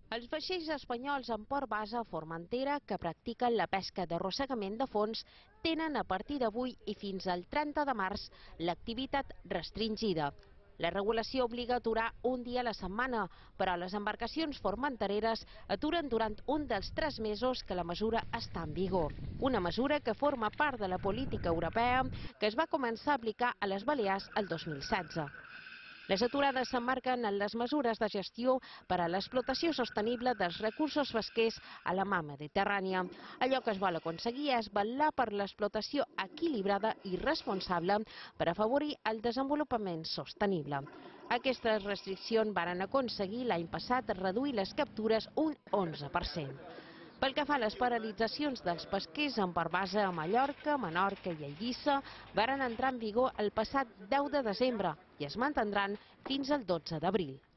Els vaixells espanyols en port base a Formentera que practiquen la pesca d'arrossegament de fons tenen a partir d'avui i fins al 30 de març l'activitat restringida. La regulació obliga a aturar un dia a la setmana, però les embarcacions formentereres aturen durant un dels 3 mesos que la mesura està en vigor. Una mesura que forma part de la política europea que es va començar a aplicar a les Balears el 2016. Les aturades s'emmarquen en les mesures de gestió per a l'explotació sostenible dels recursos pesquers a la mar Mediterrània. Allò que es vol aconseguir és vetllar per l'explotació equilibrada i responsable per afavorir el desenvolupament sostenible. Aquestes restriccions varen aconseguir l'any passat reduir les captures un 11%. Pel que fa a les paralitzacions dels pesquers en port base a Mallorca, Menorca i Eivissa, varen entrar en vigor el passat 10 de desembre i es mantindran fins al 12 d'abril.